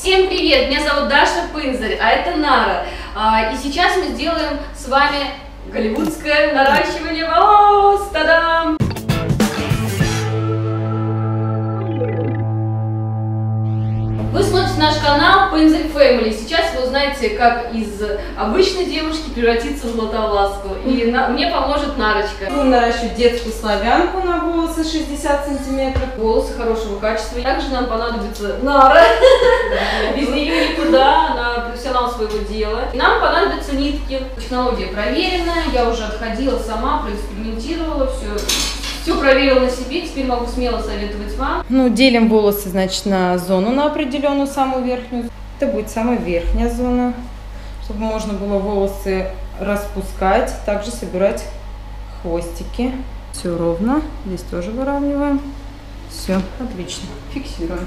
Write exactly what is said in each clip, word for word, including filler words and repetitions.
Всем привет! Меня зовут Даша Пынзарь, а это Нара. И сейчас мы сделаем с вами голливудское наращивание волос. Та-дам! Вы смотрите наш канал Пынзарь Family. Сейчас вы узнаете, как из обычной девушки превратиться в златовласку. И на, мне поможет Нарочка. Будем наращивать детскую славянку на волосы шестьдесят сантиметров. Волосы хорошего качества. Также нам понадобится Нара. Без нее никуда, она профессионал своего дела. И нам понадобятся нитки. Технология проверенная. Я уже отходила сама, проэкспериментировала все. Все проверила на себе, теперь могу смело советовать вам. Ну, делим волосы, значит, на зону, на определенную, самую верхнюю. Это будет самая верхняя зона, чтобы можно было волосы распускать, также собирать хвостики. Все ровно, здесь тоже выравниваем. Все, отлично, фиксируем.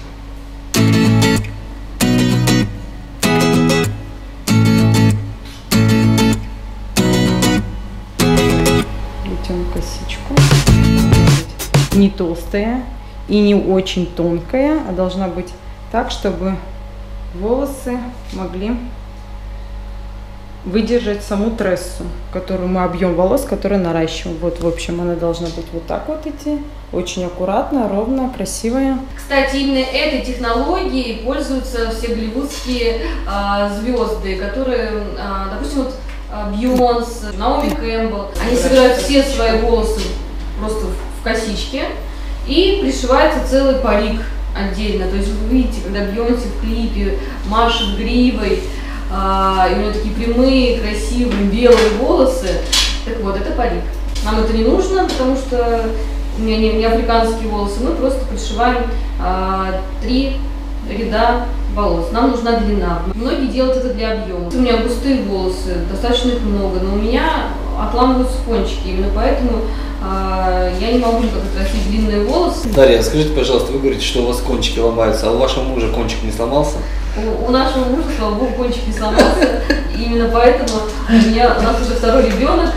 Плетем косичку. Не толстая и не очень тонкая, а должна быть так, чтобы волосы могли выдержать саму трессу, которую мы объем волос, который наращиваем. Вот, в общем, она должна быть вот так вот идти, очень аккуратно, ровно, красивая. Кстати, именно этой технологией пользуются все голливудские а, звезды, которые, а, допустим, вот Бейонс, Наоми Кэмпбелл, они собирают все свои волосы просто в косички и пришивается целый парик отдельно. То есть вы видите, когда Бейонсе в клипе машет гривой, а, и у нее такие прямые, красивые, белые волосы. Так вот, это парик. Нам это не нужно, потому что у меня не, не африканские волосы, мы просто пришиваем а, три ряда волос. Нам нужна длина. Многие делают это для объема. У меня густые волосы, достаточно их много, но у меня отламываются кончики. Именно поэтому э, я не могу никак отрастить длинные волосы. Дарья, скажите, пожалуйста, вы говорите, что у вас кончики ломаются, а у вашего мужа кончик не сломался? У, у нашего мужа, слава богу, кончик не сломался. И именно поэтому у, меня, у нас уже второй ребенок.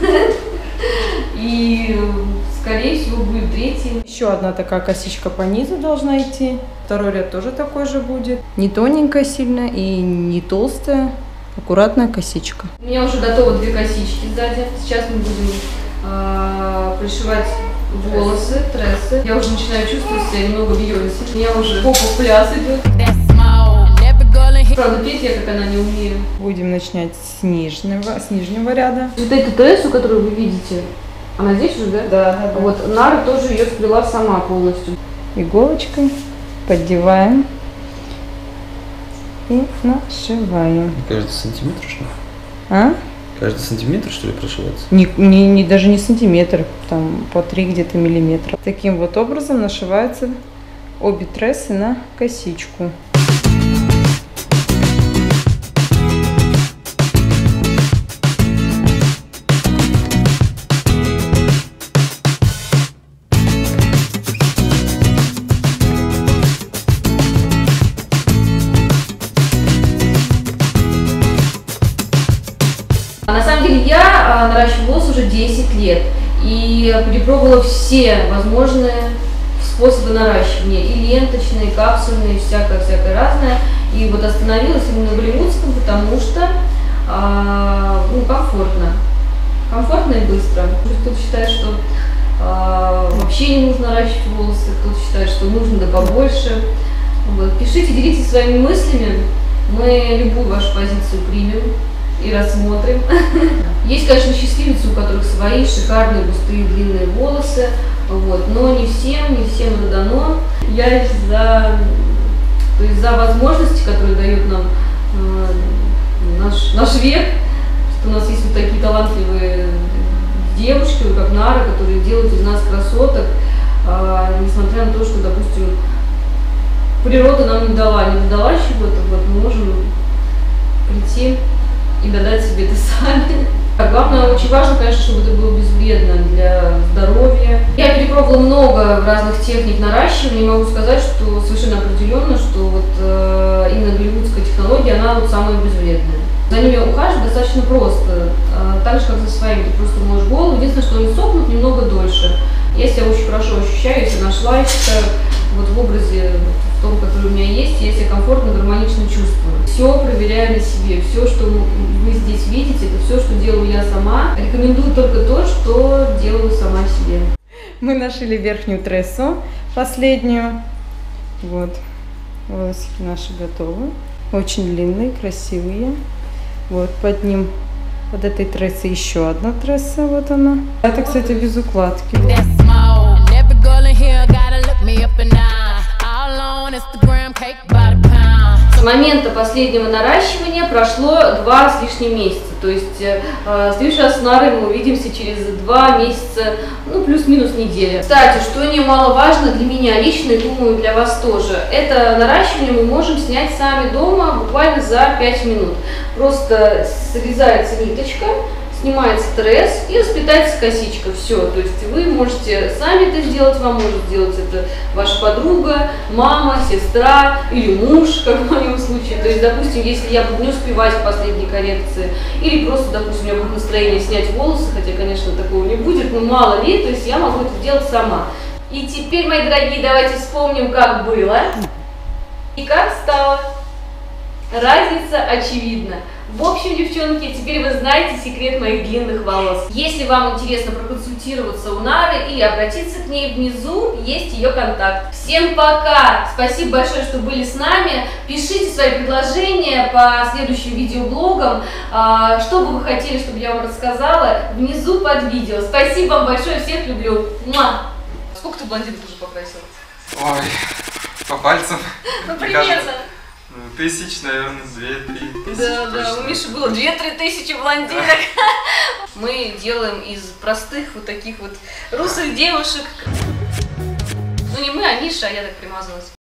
И, скорее всего, будет третий. Еще одна такая косичка по низу должна идти. Второй ряд тоже такой же будет. Не тоненькая сильно и не толстая. Аккуратная косичка. У меня уже готовы две косички сзади. Сейчас мы будем э, пришивать волосы, трессы. Я уже начинаю чувствовать себя немного Бейонсе. У меня уже попа в пляс идет. Правда, петь я как она не умею. Будем начинать с нижнего, с нижнего ряда. Вот эту трессу, которую вы видите, она здесь уже, да? Да, да, да. Вот Нара тоже ее сплела сама полностью. Иголочкой поддеваем и нашиваем. Каждый сантиметр, что ли? А? Каждый сантиметр, что ли, прошивается? Не, не, не, даже не сантиметр, там по три где-то миллиметра. Таким вот образом нашиваются обе трессы на косичку. На самом деле я наращиваю волосы уже десять лет и перепробовала все возможные способы наращивания, и ленточные, и капсульные, всякое-всякое разное. И вот остановилась именно в голливудском, потому что а, ну, комфортно. Комфортно и быстро. Кто-то считает, что а, вообще не нужно наращивать волосы, кто-то считает, что нужно да побольше. Вот. Пишите, делитесь своими мыслями, мы любую вашу позицию примем и рассмотрим. Есть, конечно, счастливицы, у которых свои шикарные, густые, длинные волосы, вот, но не всем, не всем это дано. Я за, то есть за возможности, которые дает нам э, наш, наш век, что у нас есть вот такие талантливые девушки, как Нара, которые делают из нас красоток, э, несмотря на то, что, допустим, природа нам не дала, не дала чего-то, вот, мы можем прийти и додать себе это сами. А главное, очень важно, конечно, чтобы это было безвредно для здоровья. Я перепробовала много разных техник наращивания, и могу сказать, что совершенно определенно, что вот э, именно голливудская технология, она вот самая безвредная. За ними ухаживать достаточно просто, э, так же, как за своими. Ты просто моешь голову, единственное, что они сохнут немного дольше. Я себя очень хорошо ощущаю, я себя нашла, я считаю, вот в образе, в том, который у меня есть, я себя комфортно проверяю на себе. Все, что вы здесь видите, это все, что делаю я сама. Рекомендую только то, что делаю сама себе. Мы нашили верхнюю трессу, последнюю. Вот, волосики наши готовы. Очень длинные, красивые. Вот, под ним, под этой трессой еще одна тресса, вот она. Это, кстати, без укладки. С момента последнего наращивания прошло два с лишним месяца. То есть э, в следующий раз с Нарой мы увидимся через два месяца, ну плюс-минус неделя. Кстати, что немаловажно для меня лично, и думаю для вас тоже, это наращивание мы можем снять сами дома буквально за пять минут. Просто срезается ниточка, снимается тресс и расплетается косичка. Все, то есть вы можете сами это сделать, вам может сделать это ваша подруга, мама, сестра или муж, как в моем случае. То есть, допустим, если я буду не успевать в последней коррекции, или просто, допустим, у меня будет настроение снять волосы, хотя, конечно, такого не будет, но мало ли, то есть я могу это сделать сама. И теперь, мои дорогие, давайте вспомним, как было и как стало. Разница очевидна. В общем, девчонки, теперь вы знаете секрет моих длинных волос. Если вам интересно проконсультироваться у Нары или обратиться к ней, внизу есть ее контакт. Всем пока! Спасибо большое, что были с нами. Пишите свои предложения по следующим видеоблогам. Что бы вы хотели, чтобы я вам рассказала, внизу под видео. Спасибо вам большое, всех люблю. Муа! Сколько ты блондинок уже покрасила? Ой, по пальцам. Ну, примерно. Тысяч, наверное, две-три тысячи. Да, да, у Миши было две-три тысячи блондинок. Мы делаем из простых вот таких вот русых девушек. Ну не мы, а Миша, а я так примазалась.